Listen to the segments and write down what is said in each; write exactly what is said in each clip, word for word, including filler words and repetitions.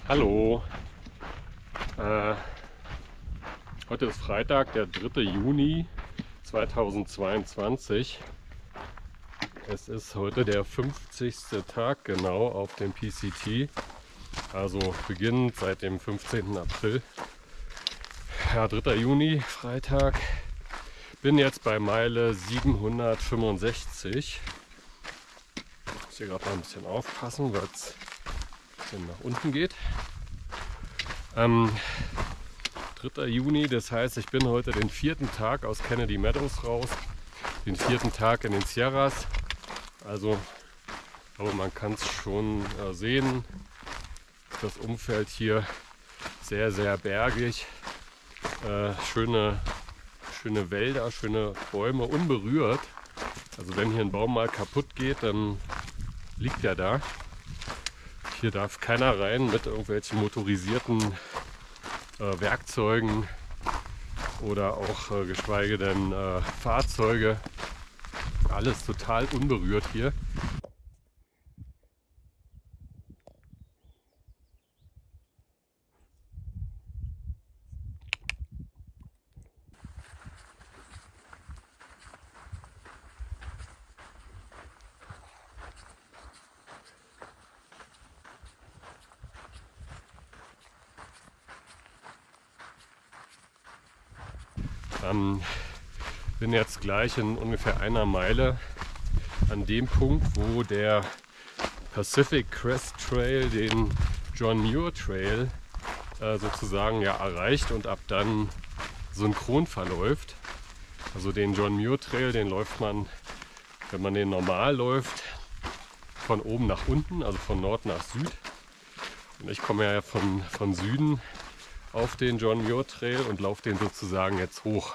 Hallo, äh, heute ist Freitag, der dritte Juni zweitausendzweiundzwanzig. Es ist heute der fünfzigste Tag genau auf dem P C T, also beginnend seit dem fünfzehnten April. Ja, dritter Juni, Freitag. Bin jetzt bei Meile siebenhundertfünfundsechzig. Ich muss hier gerade mal ein bisschen aufpassen, weil es ein bisschen nach unten geht. Ähm, dritter Juni, das heißt, ich bin heute den vierten Tag aus Kennedy Meadows raus, den vierten Tag in den Sierras. Also, aber man kann es schon äh, sehen, das Umfeld hier sehr, sehr bergig, äh, schöne, schöne Wälder, schöne Bäume, unberührt. Also wenn hier ein Baum mal kaputt geht, dann liegt er da. Hier darf keiner rein mit irgendwelchen motorisierten äh, Werkzeugen oder auch äh, geschweige denn äh, Fahrzeuge. Alles total unberührt hier. Ähm, bin jetzt gleich in ungefähr einer Meile an dem Punkt, wo der Pacific Crest Trail den John Muir Trail äh, sozusagen ja erreicht und ab dann synchron verläuft. Also den John Muir Trail, den läuft man, wenn man den normal läuft, von oben nach unten, also von Nord nach Süd. Und ich komme ja von, von Süden auf den John Muir Trail und laufe den sozusagen jetzt hoch.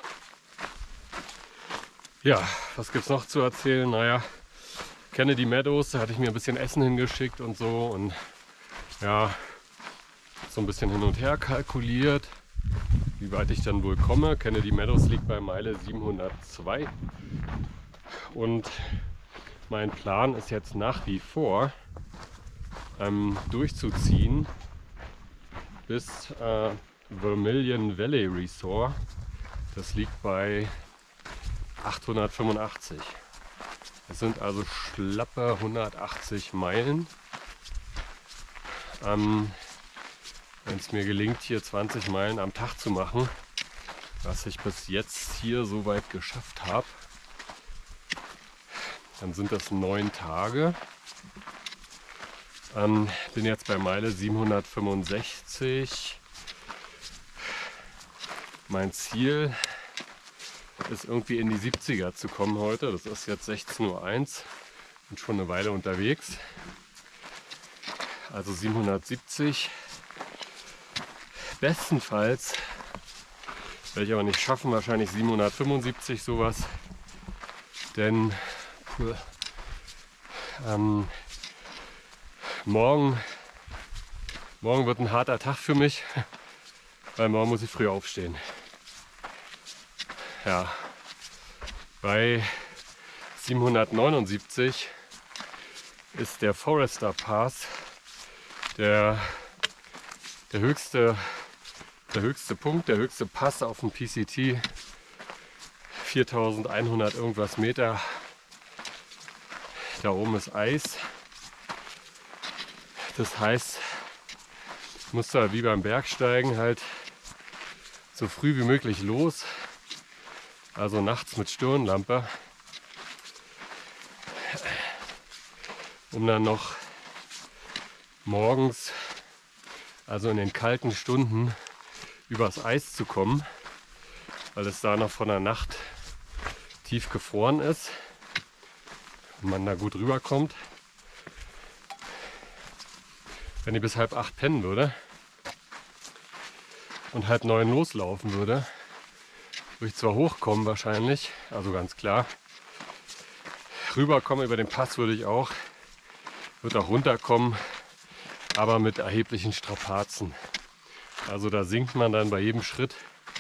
Ja, was gibt es noch zu erzählen? Naja, Kennedy Meadows, da hatte ich mir ein bisschen Essen hingeschickt und so und ja, so ein bisschen hin und her kalkuliert, wie weit ich dann wohl komme. Kennedy Meadows liegt bei Meile siebenhundertzwei und mein Plan ist jetzt nach wie vor ähm, durchzuziehen bis äh, Vermilion Valley Resort. Das liegt bei achthundertfünfundachtzig. Es sind also schlappe hundertachtzig Meilen. Ähm, Wenn es mir gelingt, hier zwanzig Meilen am Tag zu machen, was ich bis jetzt hier so weit geschafft habe, dann sind das neun Tage. Ähm, bin jetzt bei Meile siebenhundertfünfundsechzig. Mein Ziel ist irgendwie in die siebziger zu kommen heute. Das ist jetzt sechzehn Uhr eins. Bin schon eine Weile unterwegs. Also siebenhundertsiebzig. Bestenfalls werde ich aber nicht schaffen, wahrscheinlich siebenhundertfünfundsiebzig sowas. Denn ähm, morgen, morgen wird ein harter Tag für mich, weil morgen muss ich früh aufstehen. Ja, bei siebenhundertneunundsiebzig ist der Forester Pass der, der, höchste, der höchste Punkt, der höchste Pass auf dem P C T. viertausendeinhundert irgendwas Meter. Da oben ist Eis. Das heißt, ich muss da wie beim Bergsteigen halt so früh wie möglich los. Also nachts mit Stirnlampe, um dann noch morgens, also in den kalten Stunden, übers Eis zu kommen, weil es da noch von der Nacht tief gefroren ist und man da gut rüberkommt. Wenn ich bis halb acht pennen würde und halb neun loslaufen würde, würde ich zwar hochkommen wahrscheinlich, also ganz klar. Rüberkommen über den Pass würde ich auch, würde auch runterkommen, aber mit erheblichen Strapazen. Also da sinkt man dann bei jedem Schritt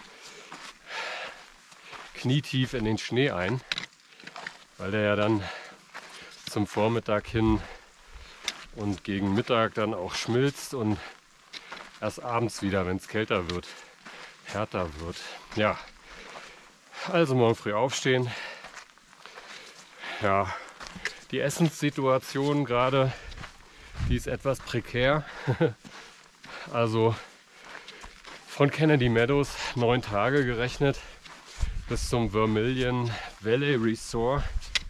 knietief in den Schnee ein, weil der ja dann zum Vormittag hin und gegen Mittag dann auch schmilzt und erst abends wieder, wenn es kälter wird, härter wird. Ja, also morgen früh aufstehen. Ja, die Essenssituation gerade, die ist etwas prekär. Also von Kennedy Meadows neun Tage gerechnet bis zum Vermilion Valley Resort.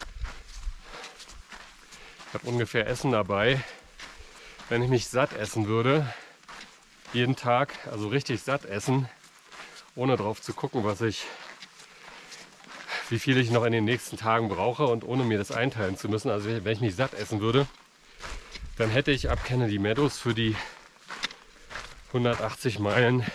Ich habe ungefähr Essen dabei. Wenn ich mich satt essen würde, jeden Tag, also richtig satt essen, ohne drauf zu gucken, was ich, wie viel ich noch in den nächsten Tagen brauche und ohne mir das einteilen zu müssen, also wenn ich mich satt essen würde, dann hätte ich ab Kennedy Meadows für die hundertachtzig Meilen,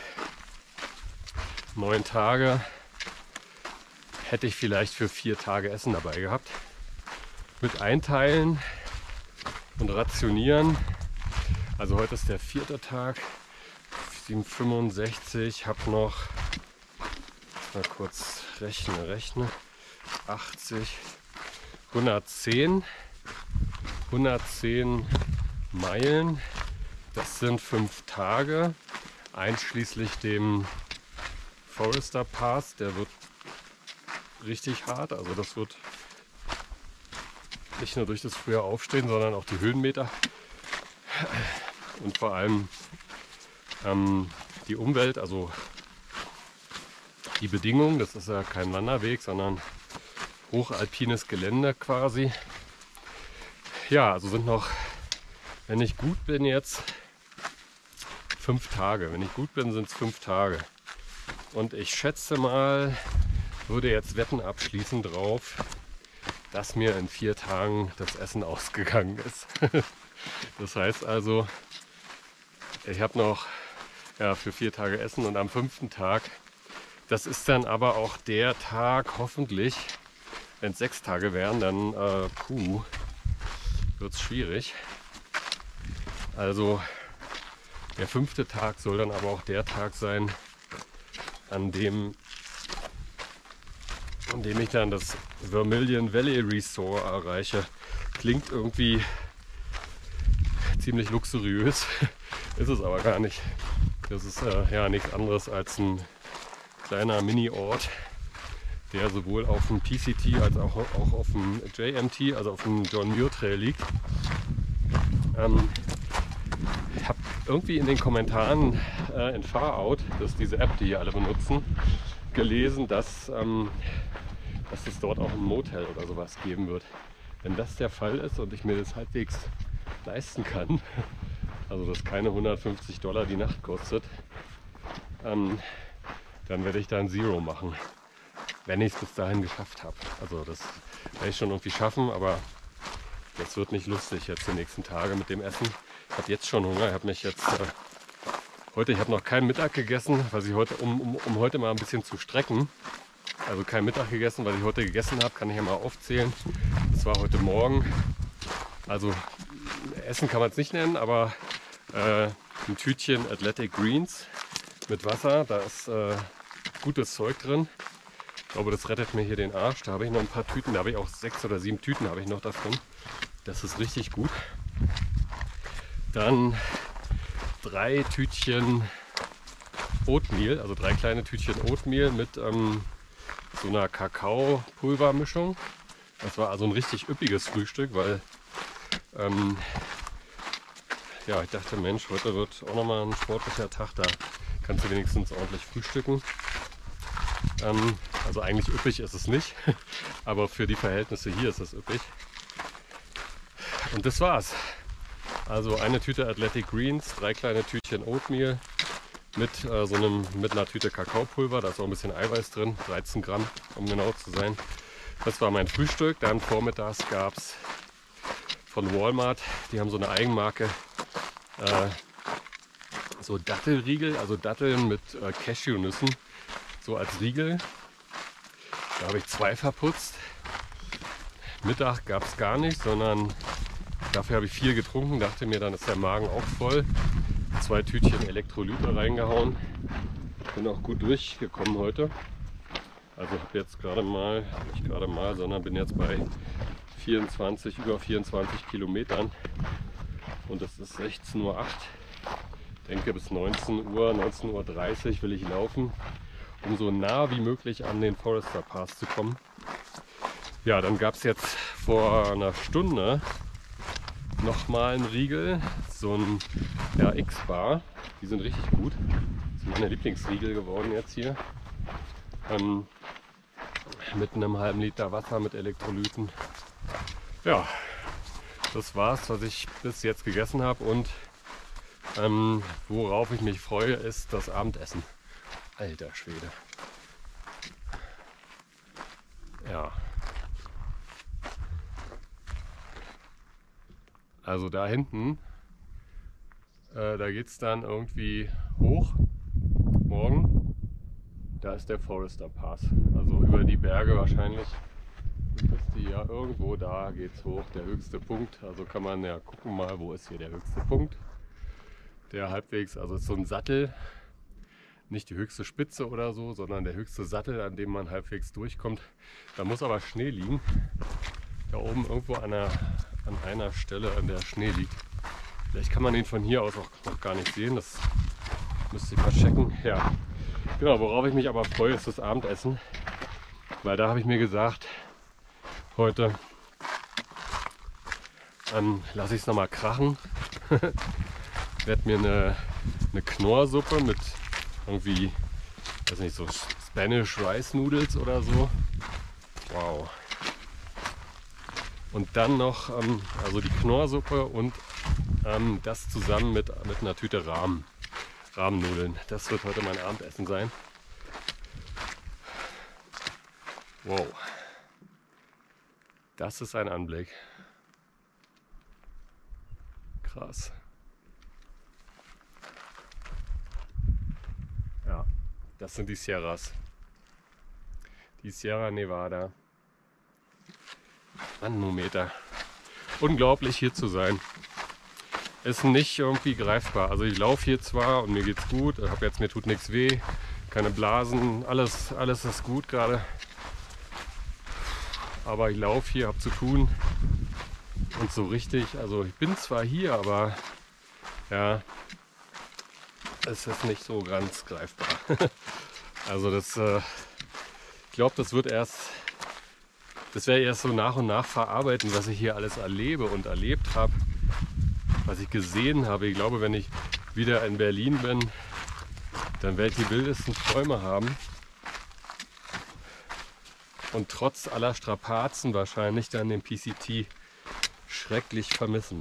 neun Tage, hätte ich vielleicht für vier Tage Essen dabei gehabt. Mit Einteilen und Rationieren. Also heute ist der vierte Tag, siebenhundertfünfundsechzig, habe noch, mal kurz rechne, rechne, achtzig, hundertzehn, hundertzehn Meilen, das sind fünf Tage, einschließlich dem Forester Pass, der wird richtig hart, also das wird nicht nur durch das frühe Aufstehen, sondern auch die Höhenmeter und vor allem ähm, die Umwelt, also die Bedingungen. Das ist ja kein Wanderweg, sondern hochalpines Gelände quasi. Ja, also sind noch, wenn ich gut bin jetzt, fünf Tage. Wenn ich gut bin, sind es fünf Tage. Und ich schätze mal, würde jetzt Wetten abschließen drauf, dass mir in vier Tagen das Essen ausgegangen ist. Das heißt also, ich habe noch ja, für vier Tage Essen und am fünften Tag, das ist dann aber auch der Tag, hoffentlich, wenn es sechs Tage wären, dann äh, puh, wird es schwierig. Also der fünfte Tag soll dann aber auch der Tag sein, an dem, an dem ich dann das Vermilion Valley Resort erreiche. Klingt irgendwie ziemlich luxuriös, ist es aber gar nicht. Das ist äh, ja nichts anderes als ein kleiner Mini-Ort, der sowohl auf dem P C T als auch, auch auf dem J M T, also auf dem John Muir Trail liegt. Ähm, ich habe irgendwie in den Kommentaren äh, in Farout, das ist diese App, die hier alle benutzen, gelesen, dass, ähm, dass es dort auch ein Motel oder sowas geben wird. Wenn das der Fall ist und ich mir das halbwegs leisten kann, also das keine hundertfünfzig Dollar die Nacht kostet, ähm, dann werde ich da ein Zero machen, wenn ich es bis dahin geschafft habe. Also das werde ich schon irgendwie schaffen, aber das wird nicht lustig jetzt die nächsten Tage mit dem Essen. Ich habe jetzt schon Hunger, ich habe mich jetzt äh, heute, ich habe noch keinen Mittag gegessen, was ich heute, um, um, um heute mal ein bisschen zu strecken. Also kein Mittag gegessen, was ich heute gegessen habe, kann ich ja mal aufzählen. Das war heute Morgen. Also Essen kann man es nicht nennen, aber äh, ein Tütchen Athletic Greens mit Wasser, da ist äh, gutes Zeug drin. Ich glaube, das rettet mir hier den Arsch. Da habe ich noch ein paar Tüten, da habe ich auch sechs oder sieben Tüten habe ich noch davon. Das ist richtig gut. Dann drei Tütchen Oatmeal, also drei kleine Tütchen Oatmeal mit ähm, so einer Kakaopulvermischung. Das war also ein richtig üppiges Frühstück, weil ähm, ja, ich dachte, Mensch, heute wird auch nochmal ein sportlicher Tag, da kannst du wenigstens ordentlich frühstücken. Ähm, also eigentlich üppig ist es nicht, aber für die Verhältnisse hier ist es üppig. Und das war's. Also eine Tüte Athletic Greens, drei kleine Tütchen Oatmeal mit, äh, so einem, mit einer Tüte Kakaopulver, da ist auch ein bisschen Eiweiß drin, dreizehn Gramm, um genau zu sein. Das war mein Frühstück. Dann vormittags gab es von Walmart, die haben so eine Eigenmarke, äh, so Dattelriegel, also Datteln mit äh, Cashewnüssen, so als Riegel. Da habe ich zwei verputzt. Mittag gab es gar nicht, sondern dafür habe ich vier getrunken, dachte mir, dann ist der Magen auch voll. Zwei Tütchen Elektrolyte reingehauen. Bin auch gut durchgekommen heute. Also habe jetzt gerade mal, nicht gerade mal, sondern bin jetzt bei vierundzwanzig, über vierundzwanzig Kilometern. Und es ist sechzehn Uhr acht. denke bis neunzehn Uhr, neunzehn Uhr dreißig will ich laufen, um so nah wie möglich an den Forester Pass zu kommen. Ja, dann gab es jetzt vor einer Stunde nochmal einen Riegel, so ein R X-Bar. Die sind richtig gut. Das sind meine Lieblingsriegel geworden jetzt hier. Ähm, mit einem halben Liter Wasser mit Elektrolyten. Ja, das war's, was ich bis jetzt gegessen habe, und ähm, worauf ich mich freue, ist das Abendessen. Alter Schwede. Ja. Also da hinten, äh, da geht es dann irgendwie hoch, morgen. Da ist der Forester Pass, also über die Berge wahrscheinlich. Ist die ja irgendwo, da geht's hoch, der höchste Punkt. Also kann man ja gucken mal, wo ist hier der höchste Punkt. Der halbwegs, also ist so ein Sattel, nicht die höchste Spitze oder so, sondern der höchste Sattel, an dem man halbwegs durchkommt. Da muss aber Schnee liegen. Da oben irgendwo an einer, an einer Stelle, an der Schnee liegt. Vielleicht kann man den von hier aus auch noch gar nicht sehen. Das müsste ich mal checken. Ja, genau. Worauf ich mich aber freue, ist das Abendessen, weil da habe ich mir gesagt, heute ähm, lasse ich es nochmal krachen. Werde mir eine, eine Knorrsuppe mit irgendwie, weiß nicht, so Spanish Rice Noodles oder so. Wow. Und dann noch, ähm, also die Knorrsuppe und ähm, das zusammen mit, mit einer Tüte Rahmen. Rahmennudeln. Das wird heute mein Abendessen sein. Wow. Das ist ein Anblick. Krass. Ja, das sind die Sierras. Die Sierra Nevada. Manometer. Unglaublich hier zu sein. Ist nicht irgendwie greifbar. Also ich laufe hier zwar und mir geht's gut, ich habe jetzt, mir tut nichts weh, keine Blasen, alles, alles ist gut gerade. Aber ich laufe hier, habe zu tun und so richtig, also ich bin zwar hier, aber ja, es ist nicht so ganz greifbar. Also das, äh, ich glaube, das wird erst Das werde ich erst so nach und nach verarbeiten, was ich hier alles erlebe und erlebt habe, was ich gesehen habe. Ich glaube, wenn ich wieder in Berlin bin, dann werde ich die wildesten Träume haben. Und trotz aller Strapazen wahrscheinlich dann den P C T schrecklich vermissen.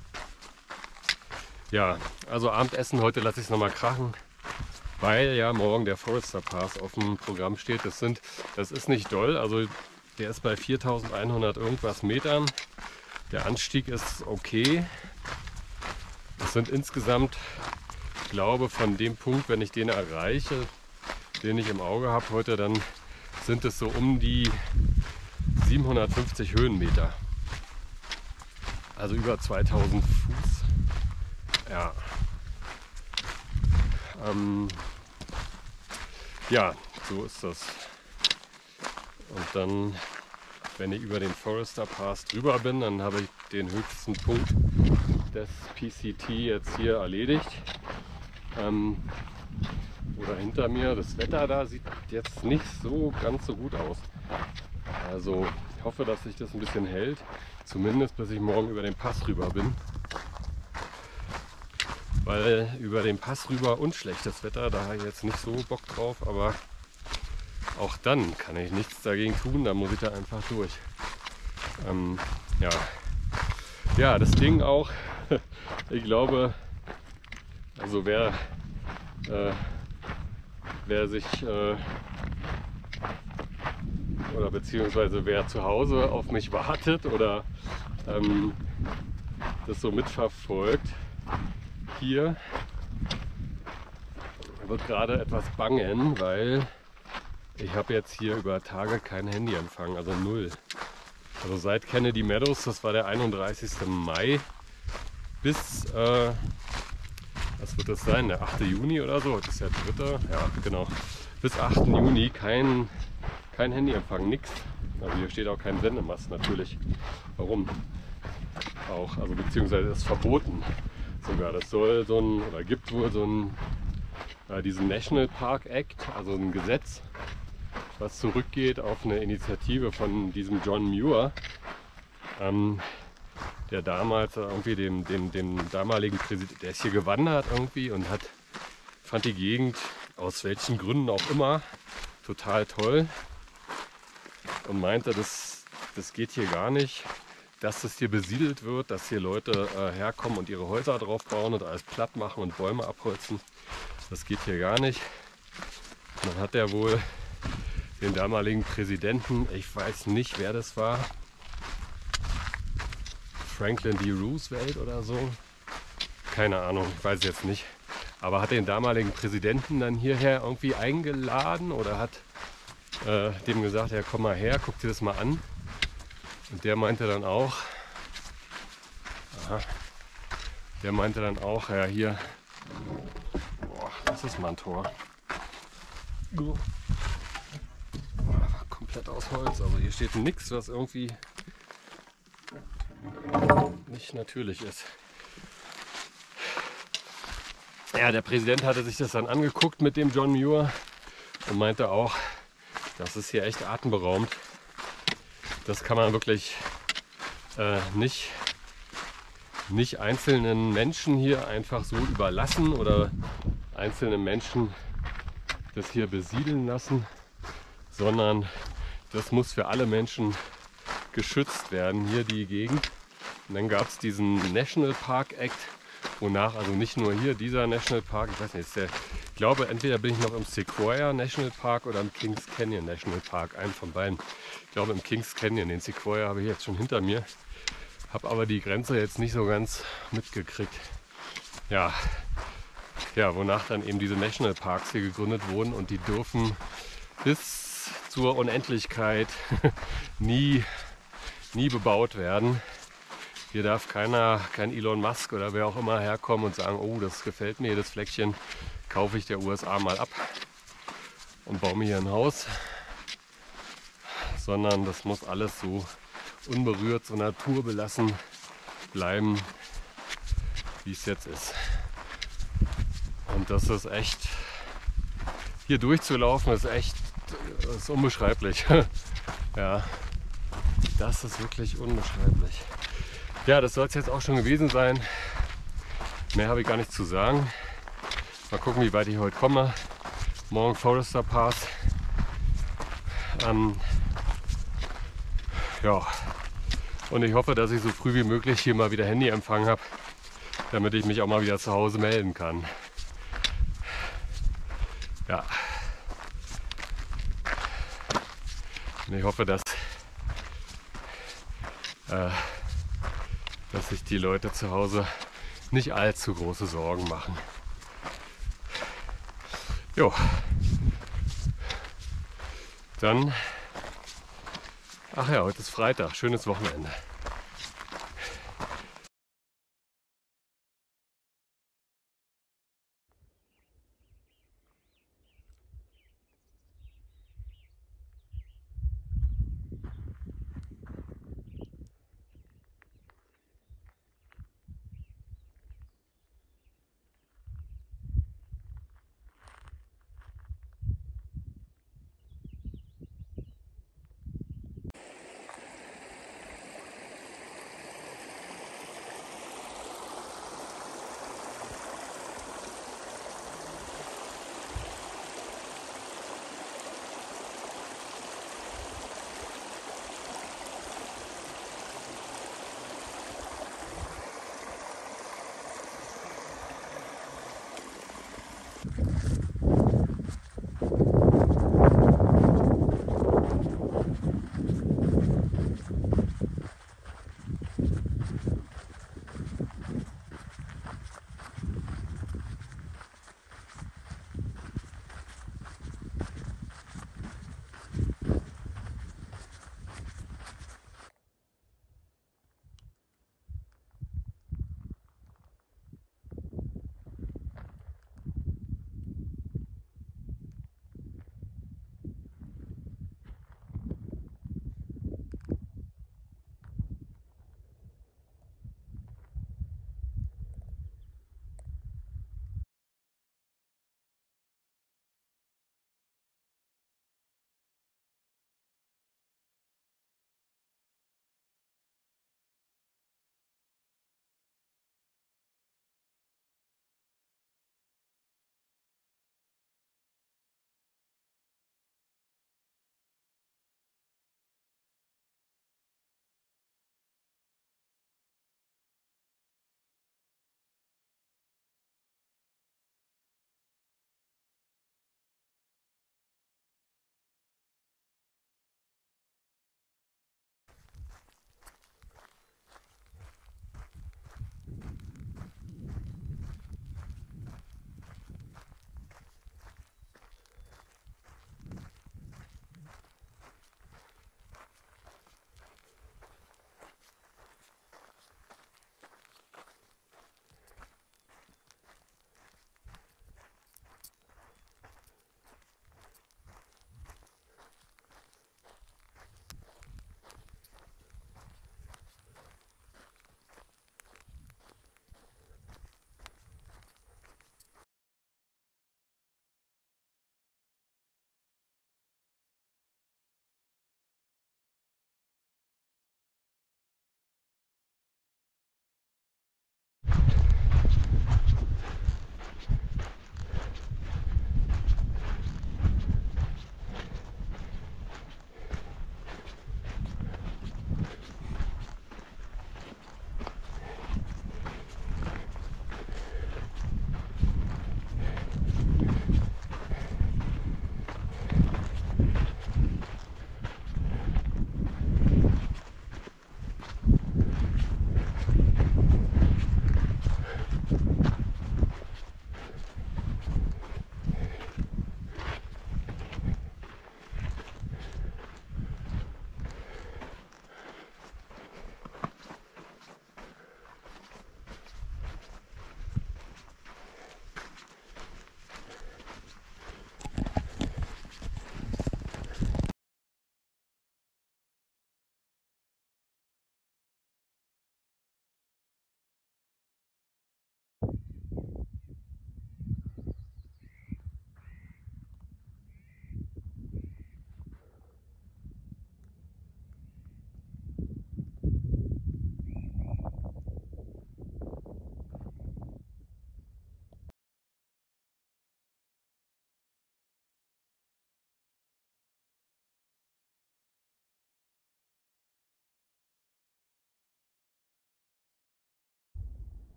Ja, also Abendessen, heute lasse ich es nochmal krachen, weil ja morgen der Forester Pass auf dem Programm steht. Das sind, das ist nicht doll, also der ist bei viertausendeinhundert irgendwas Metern. Der Anstieg ist okay. Es sind insgesamt, ich glaube, von dem Punkt, wenn ich den erreiche, den ich im Auge habe heute, dann sind es so um die siebenhundertfünfzig Höhenmeter. Also über zweitausend Fuß. Ja. Ähm, ja, so ist das. Und dann, wenn ich über den Forester Pass drüber bin, dann habe ich den höchsten Punkt des P C T jetzt hier erledigt. Ähm, oder hinter mir, das Wetter da sieht jetzt nicht so ganz so gut aus. Also ich hoffe, dass sich das ein bisschen hält, zumindest bis ich morgen über den Pass rüber bin. Weil über den Pass rüber und schlechtes Wetter, da habe ich jetzt nicht so Bock drauf, aber auch dann kann ich nichts dagegen tun, da muss ich da einfach durch. Ähm, ja. ja, das Ding auch, ich glaube, also wer, äh, wer sich, äh, oder beziehungsweise wer zu Hause auf mich wartet oder ähm, das so mitverfolgt, hier wird gerade etwas bangen, weil ich habe jetzt hier über Tage kein Handyempfang, also null. Also seit Kennedy Meadows, das war der einunddreißigste Mai, bis, äh, was wird das sein, der achte Juni oder so, das ist der dritte, ja genau, bis achten Juni kein, kein Handyempfang, nix. Also hier steht auch kein Sendemast natürlich. Warum? Auch, also beziehungsweise ist verboten. sogar. Das soll so ein, oder gibt wohl so ein, äh, diesen National Park Act, also ein Gesetz, was zurückgeht auf eine Initiative von diesem John Muir, ähm, der damals irgendwie dem, dem, dem damaligen Präsidenten, der ist hier gewandert irgendwie und hat, fand die Gegend aus welchen Gründen auch immer total toll und meinte, das, das geht hier gar nicht, dass das hier besiedelt wird, dass hier Leute äh, herkommen und ihre Häuser drauf bauen und alles platt machen und Bäume abholzen. Das geht hier gar nicht. Und dann hat er wohl den damaligen Präsidenten, ich weiß nicht, wer das war, Franklin D. Roosevelt oder so, keine Ahnung, ich weiß es jetzt nicht, aber hat den damaligen Präsidenten dann hierher irgendwie eingeladen oder hat äh, dem gesagt, ja komm mal her, guck dir das mal an. Und der meinte dann auch, aha, der meinte dann auch, ja hier, boah, das ist mal ein Tor. Komplett aus Holz, also hier steht nichts, was irgendwie nicht natürlich ist. Ja, der Präsident hatte sich das dann angeguckt mit dem John Muir und meinte auch, das ist hier echt atemberaubend. Das kann man wirklich äh, nicht, nicht einzelnen Menschen hier einfach so überlassen oder einzelne Menschen das hier besiedeln lassen, sondern das muss für alle Menschen geschützt werden, hier die Gegend. Und dann gab es diesen National Park Act, wonach also nicht nur hier dieser National Park, ich weiß nicht, ist der, ich glaube entweder bin ich noch im Sequoia National Park oder im Kings Canyon National Park, einen von beiden. Ich glaube im Kings Canyon, den Sequoia habe ich jetzt schon hinter mir, habe aber die Grenze jetzt nicht so ganz mitgekriegt. Ja, ja, wonach dann eben diese National Parks hier gegründet wurden und die dürfen bis zur Unendlichkeit nie, nie bebaut werden. Hier darf keiner, kein Elon Musk oder wer auch immer herkommen und sagen, oh, das gefällt mir, das Fleckchen kaufe ich der U S A mal ab und baue mir hier ein Haus. Sondern das muss alles so unberührt, so naturbelassen bleiben, wie es jetzt ist. Und das ist echt, hier durchzulaufen ist echt, das ist unbeschreiblich. Ja, das ist wirklich unbeschreiblich. Ja, das soll es jetzt auch schon gewesen sein. Mehr habe ich gar nicht zu sagen. Mal gucken, wie weit ich heute komme. Morgen Forester Pass. Ähm, ja, und ich hoffe, dass ich so früh wie möglich hier mal wieder Handyempfang habe, damit ich mich auch mal wieder zu Hause melden kann. Ja. Und ich hoffe, dass, äh, dass sich die Leute zu Hause nicht allzu große Sorgen machen. Jo. Dann, ach ja, heute ist Freitag, schönes Wochenende.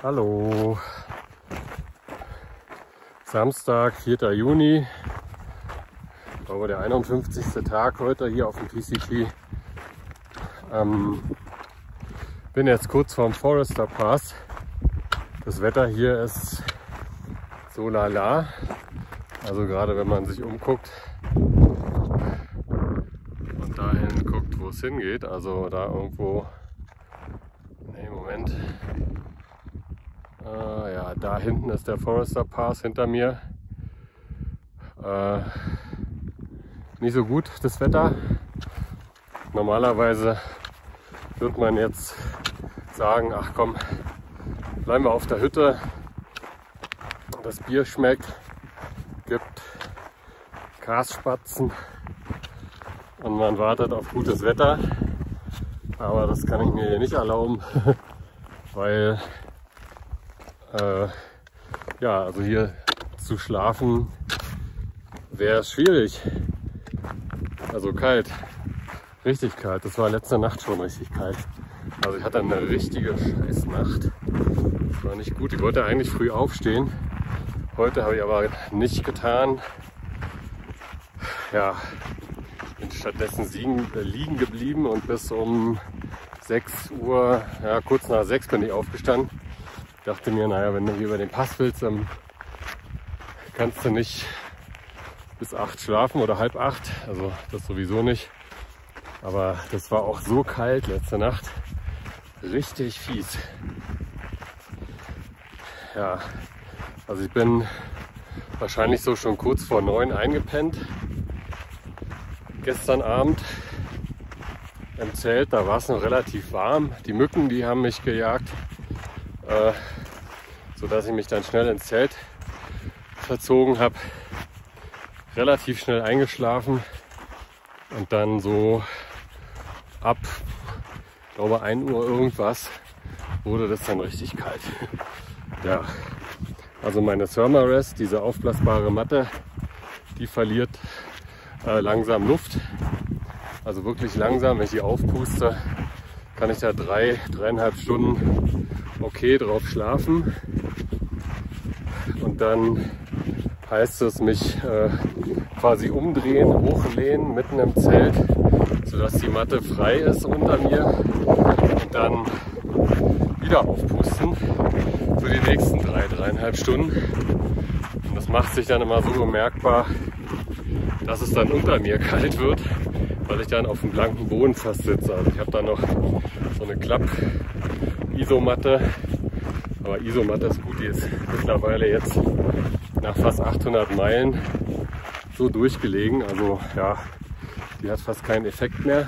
Hallo. Samstag, vierter Juni. Ich glaube der einundfünfzigste Tag heute hier auf dem P C T. Ähm, bin jetzt kurz vorm Forester Pass. Das Wetter hier ist so lala. Also gerade wenn man sich umguckt und dahin guckt, wo es hingeht. Also da irgendwo. Nee, Moment. Äh, ja, da hinten ist der Forester Pass hinter mir. Äh, nicht so gut das Wetter. Normalerweise wird man jetzt sagen, ach komm, bleiben wir auf der Hütte. Das Bier schmeckt, gibt Grasspatzen und man wartet auf gutes Wetter. Aber das kann ich mir hier nicht erlauben, weil äh, ja, also hier zu schlafen wäre schwierig. Also kalt, richtig kalt. Das war letzte Nacht schon richtig kalt. Also ich hatte eine richtige Scheißnacht. Das war nicht gut. Ich wollte eigentlich früh aufstehen. Heute habe ich aber nicht getan. Ja, bin stattdessen liegen geblieben und bis um sechs Uhr, ja, kurz nach sechs bin ich aufgestanden. Ich dachte mir, naja, wenn du hier über den Pass willst, dann kannst du nicht bis acht schlafen oder halb acht. Also das sowieso nicht. Aber das war auch so kalt letzte Nacht. Richtig fies. Ja, also ich bin wahrscheinlich so schon kurz vor neun eingepennt. Gestern Abend im Zelt, da war es noch relativ warm. Die Mücken, die haben mich gejagt, äh, sodass ich mich dann schnell ins Zelt verzogen habe. Relativ schnell eingeschlafen und dann so ab, ich glaube ein Uhr irgendwas, wurde das dann richtig kalt. Ja, also meine Thermarest, diese aufblasbare Matte, die verliert äh, langsam Luft. Also wirklich langsam, wenn ich die aufpuste, kann ich da drei, dreieinhalb Stunden okay drauf schlafen. Und dann heißt es mich äh, quasi umdrehen, hochlehnen, mitten im Zelt, sodass die Matte frei ist unter mir und dann wieder aufpusten für die nächsten drei, dreieinhalb Stunden. Und das macht sich dann immer so bemerkbar, dass es dann unter mir kalt wird, weil ich dann auf dem blanken Boden fast sitze. Also ich habe da noch so eine Klapp-Isomatte, aber Isomatte ist gut, die ist mittlerweile jetzt nach fast achthundert Meilen so durchgelegen. Also ja, die hat fast keinen Effekt mehr.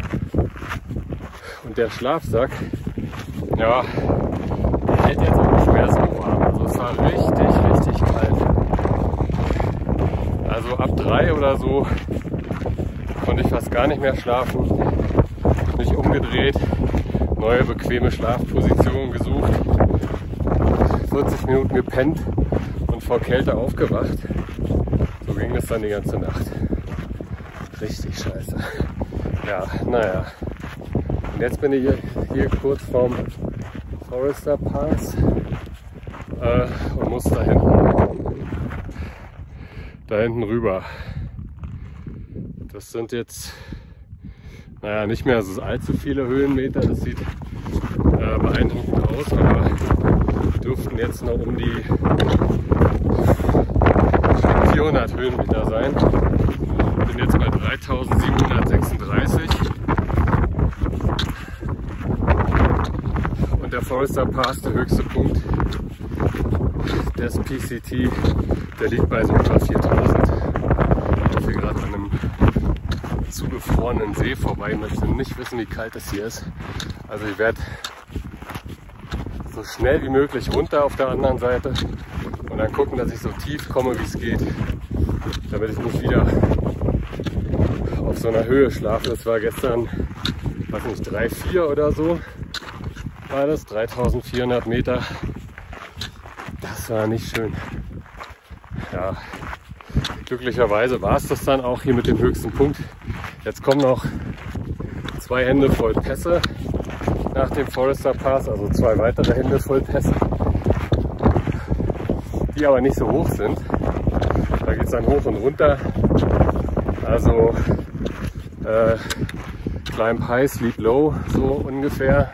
Und der Schlafsack, ja, der hält jetzt auch nicht mehr so warm. Also es war richtig, richtig kalt. Also ab drei oder so konnte ich fast gar nicht mehr schlafen. Mich umgedreht, neue bequeme Schlafposition gesucht, vierzig Minuten gepennt und vor Kälte aufgewacht. So ging das dann die ganze Nacht. Richtig scheiße. Ja, naja. Und jetzt bin ich hier, hier kurz vorm Forester Pass äh, und muss da hinten, da hinten rüber. Das sind jetzt, naja, nicht mehr so allzu viele Höhenmeter. Das sieht äh, beeindruckend aus, aber dürften jetzt noch um die vierhundert Höhenmeter sein. Ich bin jetzt bei dreitausendsiebenhundertsechsunddreißig. Und der Forester Pass, der höchste Punkt des P C T, der liegt bei so etwa viertausend. Ich bin gerade an einem zugefrorenen See vorbei, möchte nicht wissen, wie kalt es hier ist. Also ich werde so schnell wie möglich runter auf der anderen Seite und dann gucken, dass ich so tief komme, wie es geht, damit ich nicht wieder auf so einer Höhe schlafe. Das war gestern, weiß nicht, drei, vier oder so war das, dreitausendvierhundert Meter. Das war nicht schön. Ja, glücklicherweise war es das dann auch hier mit dem höchsten Punkt. Jetzt kommen noch zwei Hände voll Pässe nach dem Forester Pass, also zwei weitere Händevollpässe, die aber nicht so hoch sind. Da geht es dann hoch und runter. Also äh, Climb high, sleep low, so ungefähr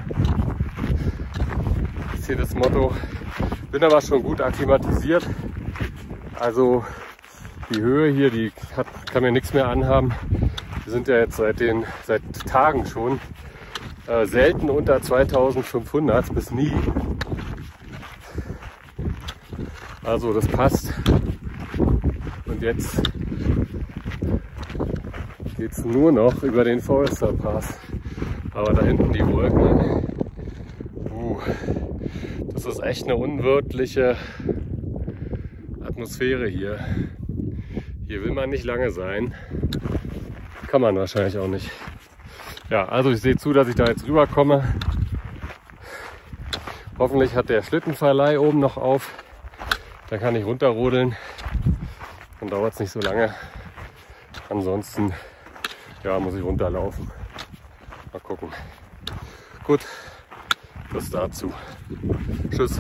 ist hier das Motto. Bin aber schon gut akklimatisiert. Also die Höhe hier, die hat, kann mir nichts mehr anhaben. Wir sind ja jetzt seit, den, seit Tagen schon äh, selten unter zweitausendfünfhundert, bis nie. Also das passt. Und jetzt geht es nur noch über den Forester Pass. Aber da hinten die Wolken. Uh, das ist echt eine unwirtliche Atmosphäre hier. Hier will man nicht lange sein. Kann man wahrscheinlich auch nicht. Ja, also ich sehe zu, dass ich da jetzt rüberkomme. Hoffentlich hat der Schlittenverleih oben noch auf. Dann kann ich runterrodeln. Dann dauert es nicht so lange. Ansonsten ja, muss ich runterlaufen. Mal gucken. Gut, das dazu. Tschüss.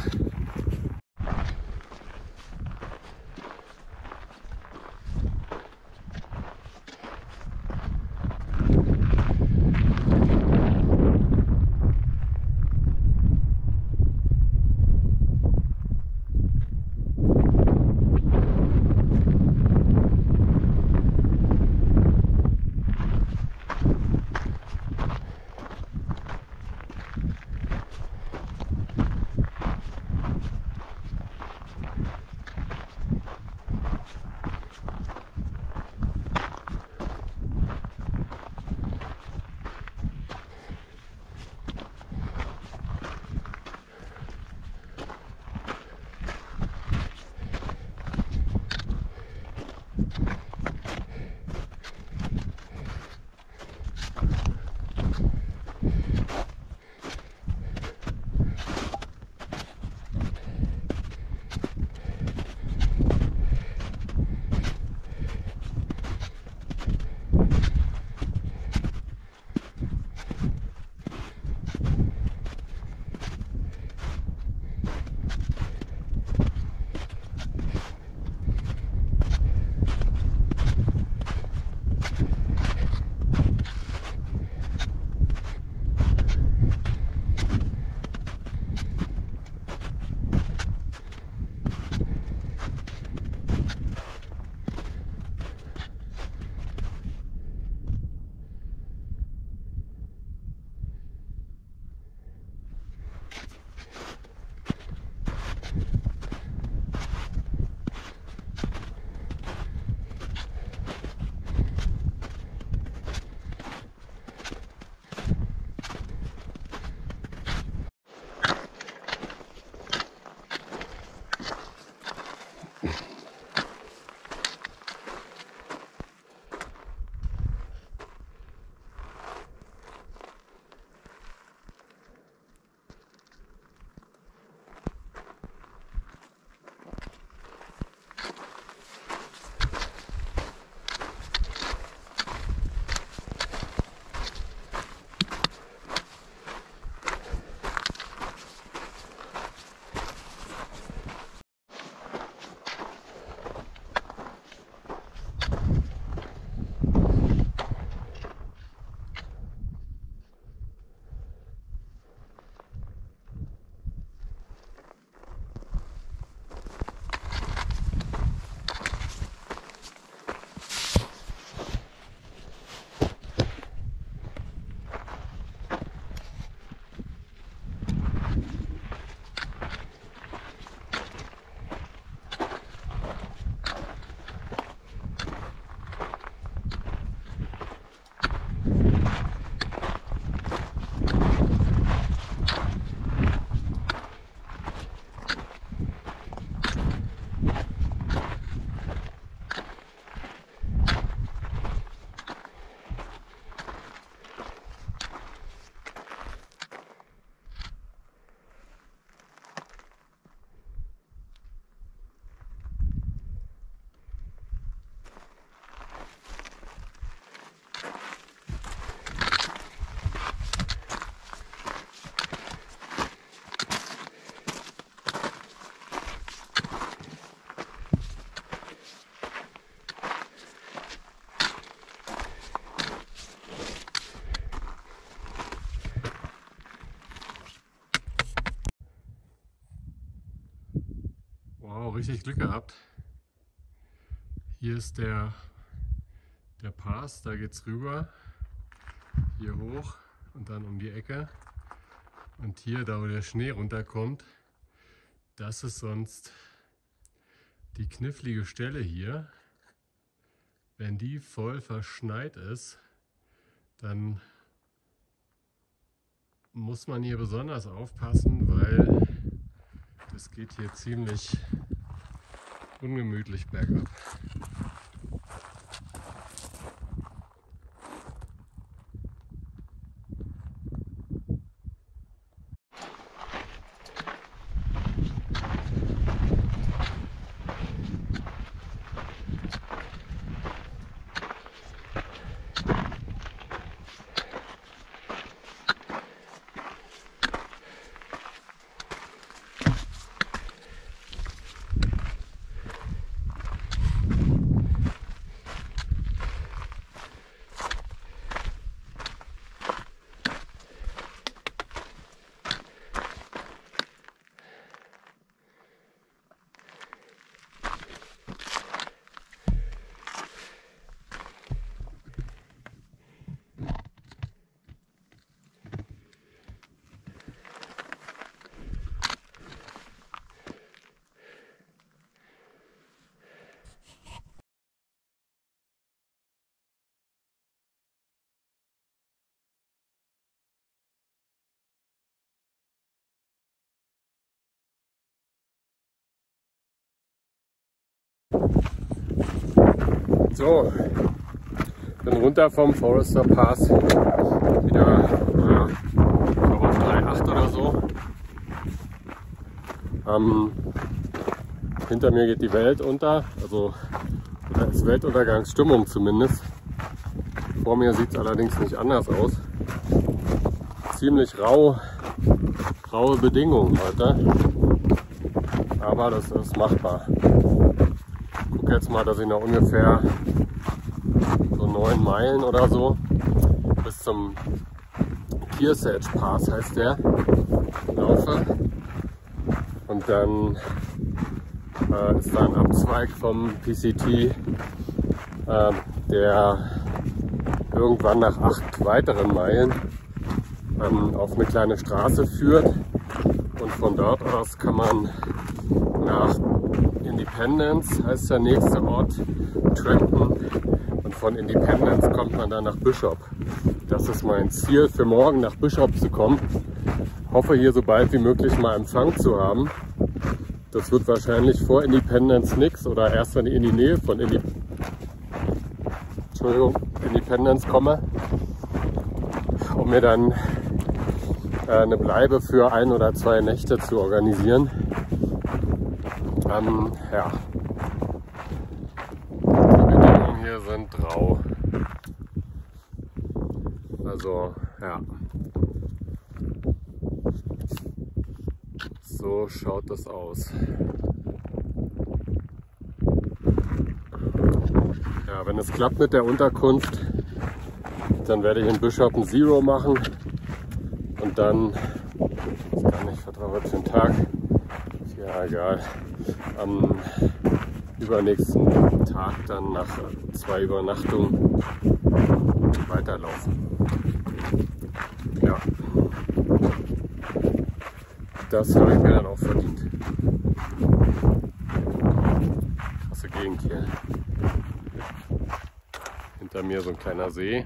richtig Glück gehabt. Hier ist der, der Pass, da geht es rüber, hier hoch und dann um die Ecke. Und hier, da wo der Schnee runterkommt, das ist sonst die knifflige Stelle hier. Wenn die voll verschneit ist, dann muss man hier besonders aufpassen, weil das geht hier ziemlich ungemütlich bergab. So, bin runter vom Forester Pass, wieder äh, ich glaube auf drei Komma acht oder so. Ähm, hinter mir geht die Welt unter, also oder ist Weltuntergangsstimmung zumindest. Vor mir sieht es allerdings nicht anders aus. Ziemlich rau, raue Bedingungen heute, aber das ist machbar. Ich gucke jetzt mal, dass ich noch ungefähr so neun Meilen oder so bis zum Kearsarge Pass, heißt der, laufe. Und dann äh, ist da ein Abzweig vom P C T, äh, der irgendwann nach acht weiteren Meilen ähm, auf eine kleine Straße führt. Und von dort aus kann man nach Independence, heißt der nächste Ort, Trenton, und von Independence kommt man dann nach Bishop. Das ist mein Ziel für morgen, nach Bishop zu kommen. Hoffe hier so bald wie möglich mal Empfang zu haben. Das wird wahrscheinlich vor Independence nix oder erst wenn ich in die Nähe von Indi Entschuldigung, Independence komme, um mir dann äh, eine Bleibe für ein oder zwei Nächte zu organisieren. Ähm, ja. Die Bedingungen hier sind rau. Also, ja. So schaut das aus. Ja, wenn es klappt mit der Unterkunft, dann werde ich in Bishop ein Zero machen und dann, ich weiß gar nicht, was war heute für ein Tag, ja egal, am übernächsten Tag dann nach zwei Übernachtungen weiterlaufen. Ja, das habe ich mir dann auch verdient. Krasse Gegend hier. Hinter mir so ein kleiner See.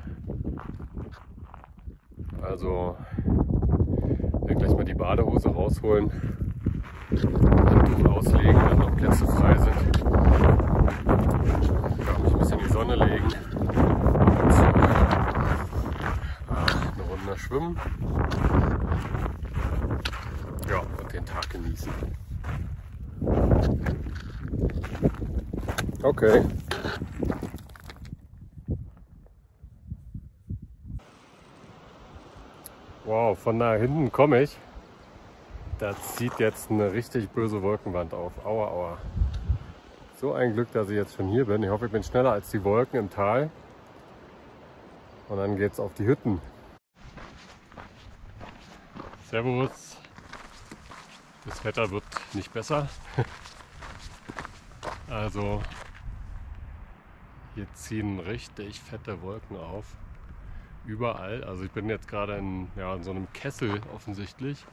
Also ich werde gleich mal die Badehose rausholen, Handtuch auslegen, wenn noch Plätze frei sind. Ich kann mich ein bisschen in die Sonne legen und so, eine Runde schwimmen. Ja, und den Tag genießen. Okay. Wow, von da hinten komme ich. Da zieht jetzt eine richtig böse Wolkenwand auf. Aua, aua. So ein Glück, dass ich jetzt schon hier bin. Ich hoffe, ich bin schneller als die Wolken im Tal. Und dann geht's auf die Hütten. Servus. Das Wetter wird nicht besser. Also hier ziehen richtig fette Wolken auf. Überall. Also ich bin jetzt gerade in, ja, in so einem Kessel offensichtlich.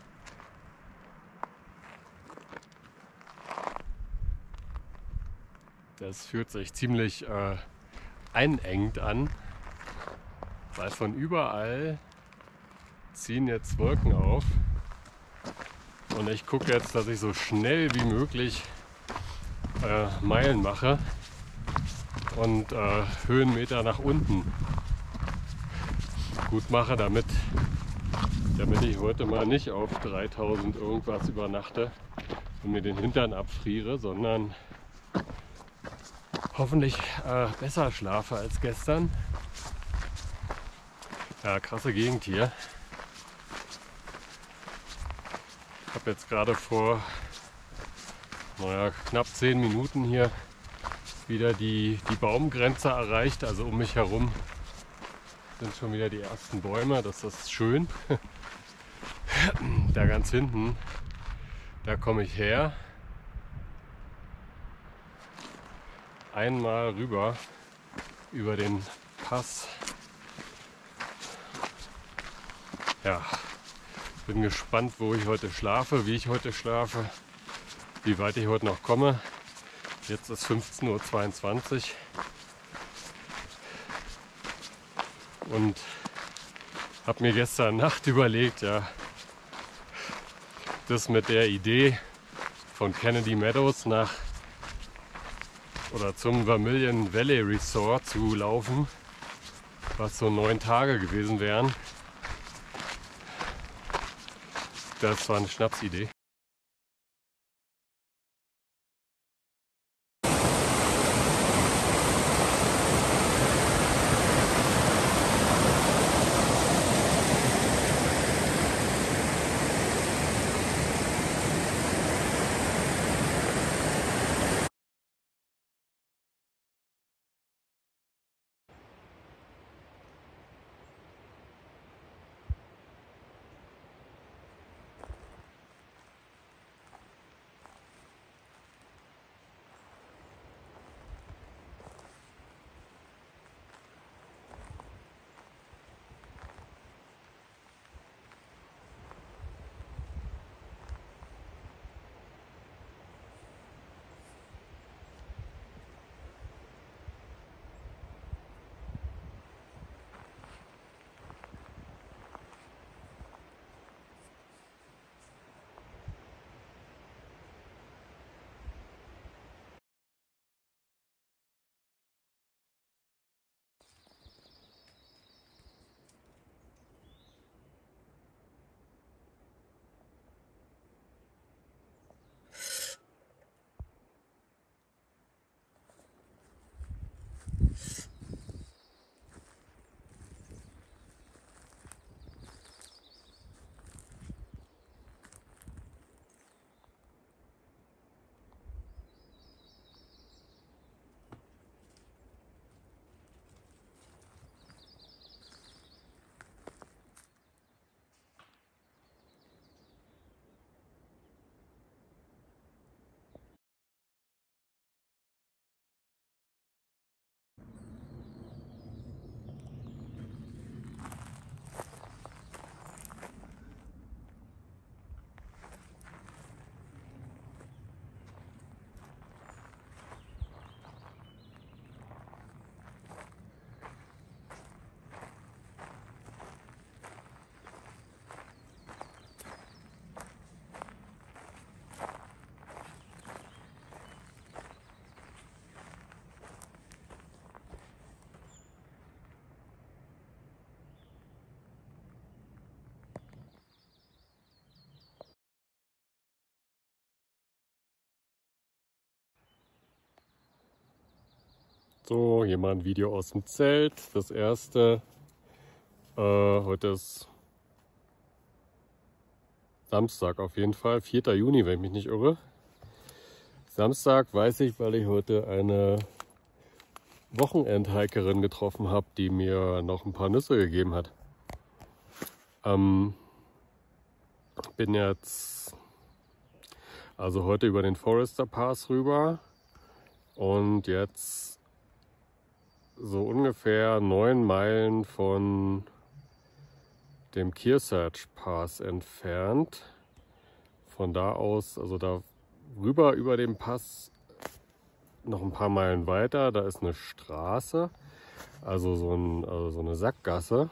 Das fühlt sich ziemlich äh, einengt an, weil von überall ziehen jetzt Wolken auf. Und ich gucke jetzt, dass ich so schnell wie möglich äh, Meilen mache und äh, Höhenmeter nach unten gut mache, damit, damit ich heute mal nicht auf dreitausend irgendwas übernachte und mir den Hintern abfriere, sondern hoffentlich äh, besser schlafe als gestern. Ja, krasse Gegend hier. Ich habe jetzt gerade vor naja, knapp zehn Minuten hier wieder die, die Baumgrenze erreicht. Also um mich herum sind schon wieder die ersten Bäume. Das ist schön. Da ganz hinten, da komme ich her. Einmal rüber über den Pass. Ja, bin gespannt, wo ich heute schlafe, wie ich heute schlafe, wie weit ich heute noch komme. Jetzt ist fünfzehn Uhr zweiundzwanzig und habe mir gestern Nacht überlegt, ja, das mit der Idee von Kennedy Meadows nach oder zum Vermilion Valley Resort zu laufen, was so neun Tage gewesen wären. Das war eine Schnapsidee. So, hier mal ein Video aus dem Zelt. Das erste. Äh, heute ist Samstag auf jeden Fall, vierter Juni, wenn ich mich nicht irre. Samstag weiß ich, weil ich heute eine Wochenendhikerin getroffen habe, die mir noch ein paar Nüsse gegeben hat. Ähm, bin jetzt also heute über den Forester Pass rüber und jetzt so ungefähr neun Meilen von dem Kearsarge Pass entfernt. Von da aus, also da rüber über den Pass, noch ein paar Meilen weiter, da ist eine Straße, also so, ein, also so eine Sackgasse.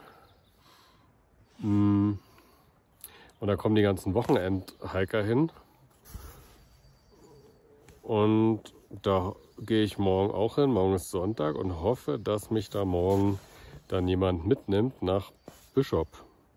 Und da kommen die ganzen Wochenendhiker hin. Und da gehe ich morgen auch hin. Morgen ist Sonntag und hoffe, dass mich da morgen dann jemand mitnimmt nach Bishop.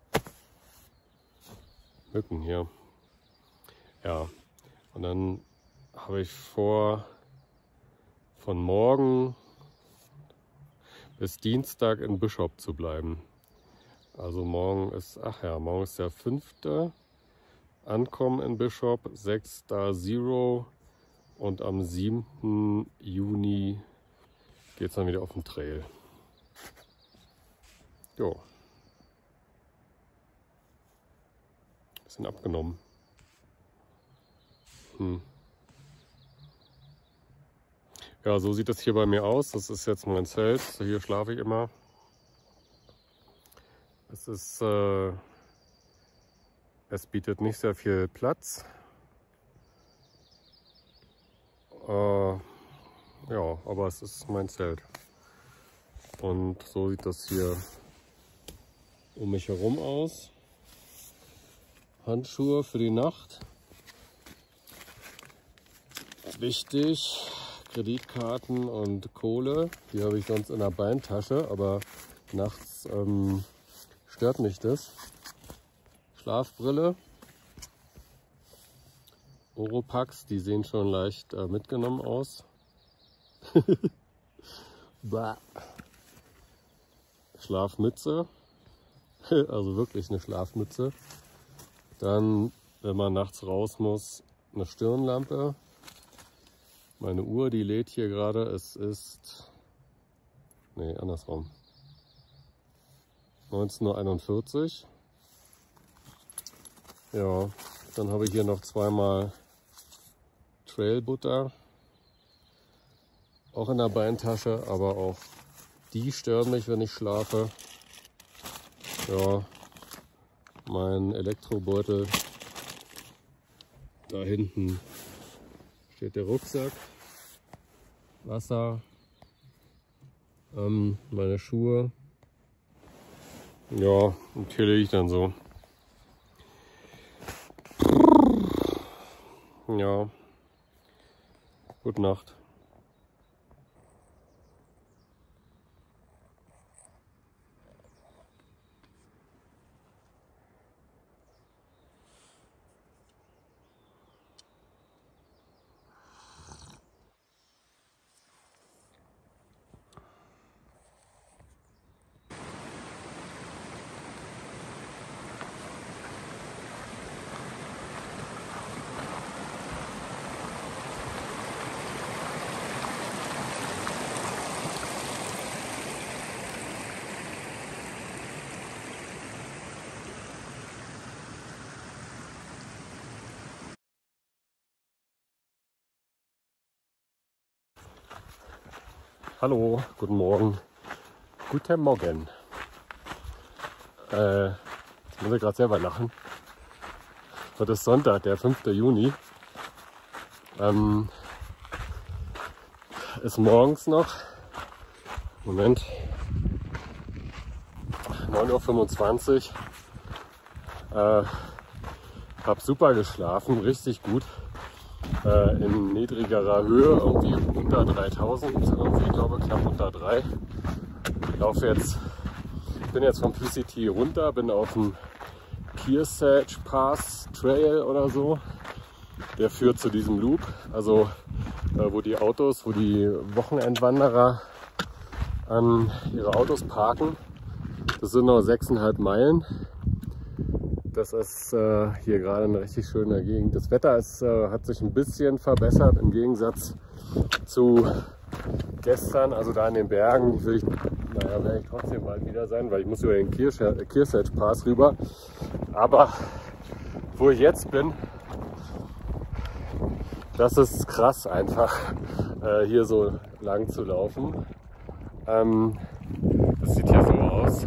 Mücken hier. Ja, und dann habe ich vor, von morgen bis Dienstag in Bishop zu bleiben. Also morgen ist, ach ja, morgen ist der fünfte Ankommen in Bishop, sechster Zero und am siebten Juni geht es dann wieder auf den Trail. Jo. Bisschen abgenommen. Hm. Ja, so sieht das hier bei mir aus. Das ist jetzt mein Zelt. Hier schlafe ich immer. Es ist, äh, es bietet nicht sehr viel Platz. Äh, ja, aber es ist mein Zelt. Und so sieht das hier um mich herum aus. Handschuhe für die Nacht. Wichtig. Kreditkarten und Kohle. Die habe ich sonst in der Beintasche, aber nachts ähm, stört mich das. Schlafbrille. Oropax, die sehen schon leicht äh, mitgenommen aus. Schlafmütze. Also wirklich eine Schlafmütze. Dann, wenn man nachts raus muss, eine Stirnlampe. Meine Uhr, die lädt hier gerade. Es ist, nee, andersrum. neunzehn Uhr einundvierzig. Ja, dann habe ich hier noch zweimal Trailbutter. Auch in der Beintasche, aber auch die stören mich, wenn ich schlafe. Ja, mein Elektrobeutel. Da hinten steht der Rucksack. Wasser. Ähm, meine Schuhe. Ja, und hier liege ich dann so. Ja. Gute Nacht. Hallo, guten Morgen. Guten Morgen. Äh, jetzt muss ich gerade selber lachen. Heute ist Sonntag, der fünfte Juni. Ähm, ist morgens noch. Moment. neun Uhr fünfundzwanzig. Äh, hab super geschlafen, richtig gut. Äh, in niedrigerer Höhe, irgendwie unter dreitausend, irgendwie, ich glaube knapp unter drei. Ich laufe jetzt, bin jetzt vom P C T runter, bin auf dem Kearsarge Pass Trail oder so. Der führt zu diesem Loop, also äh, wo die Autos, wo die Wochenendwanderer an ihre Autos parken. Das sind noch sechseinhalb Meilen. Das ist äh, hier gerade eine richtig schöne Gegend. Das Wetter ist, äh, hat sich ein bisschen verbessert im Gegensatz zu gestern. Also da in den Bergen will ich, naja, werde ich trotzdem bald wieder sein, weil ich muss über den Kearsarge Pass rüber. Aber wo ich jetzt bin, das ist krass einfach. äh, hier so lang zu laufen. Ähm, das sieht hier so aus.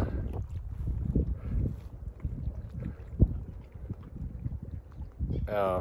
Ja.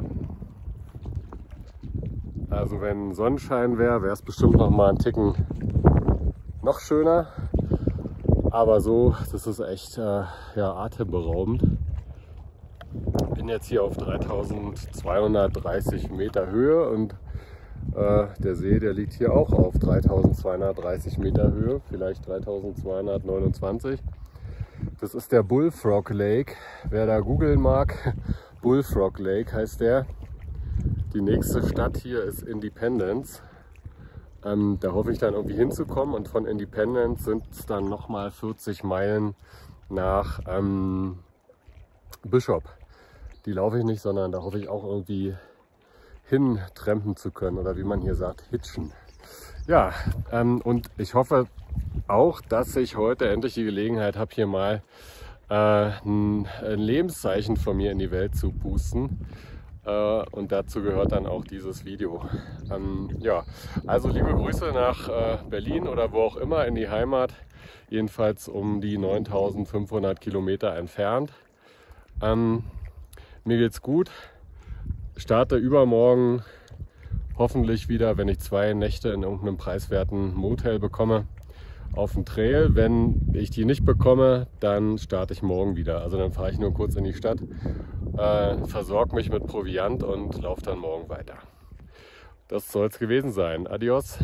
Also wenn Sonnenschein wäre, wäre es bestimmt noch mal ein Ticken noch schöner. Aber so, das ist echt äh, ja, atemberaubend. Ich bin jetzt hier auf dreitausendzweihundertdreißig Meter Höhe und äh, der See, der liegt hier auch auf dreitausendzweihundertdreißig Meter Höhe, vielleicht dreitausendzweihundertneunundzwanzig. Das ist der Bullfrog Lake. Wer da googeln mag, Bullfrog Lake heißt der. Die nächste Stadt hier ist Independence. Ähm, da hoffe ich dann irgendwie hinzukommen, und von Independence sind es dann nochmal vierzig Meilen nach ähm, Bishop. Die laufe ich nicht, sondern da hoffe ich auch irgendwie hintrampen zu können, oder wie man hier sagt, hitchen. Ja, ähm, und ich hoffe auch, dass ich heute endlich die Gelegenheit habe, hier mal äh, ein, ein Lebenszeichen von mir in die Welt zu boosten. Uh, und dazu gehört dann auch dieses Video. Ähm, ja, also liebe Grüße nach äh, Berlin oder wo auch immer, in die Heimat, jedenfalls um die neuntausendfünfhundert Kilometer entfernt. Ähm, mir geht's gut, starte übermorgen hoffentlich wieder, wenn ich zwei Nächte in irgendeinem preiswerten Motel bekomme, auf dem Trail. Wenn ich die nicht bekomme, dann starte ich morgen wieder. Also dann fahre ich nur kurz in die Stadt, äh, versorge mich mit Proviant und laufe dann morgen weiter. Das soll es gewesen sein. Adios.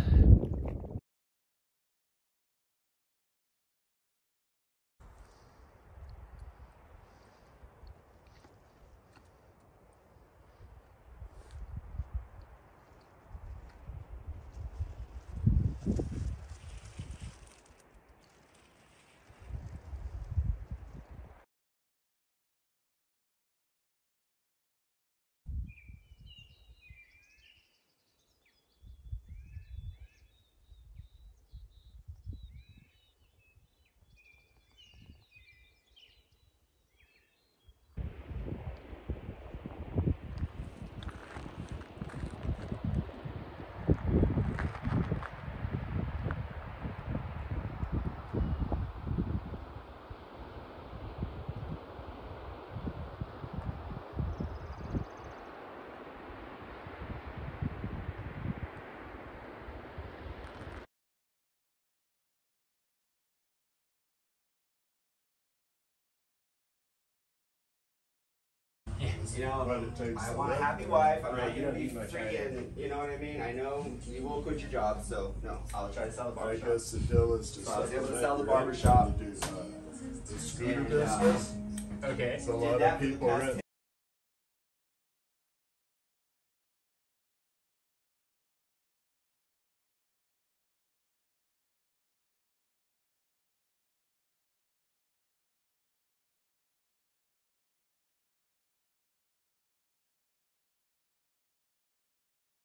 You know, But it takes I the want a work, happy though. wife. I'm Right, not you gonna don't be need much freaking. You know what I mean? I know you will quit your job, so no. I'll try to sell the I barbershop. guess the deal is to So I was able to separate sell the rent barbershop. and do, uh, the scooter And, uh, business. Okay. So a Did lot that of for the people past rent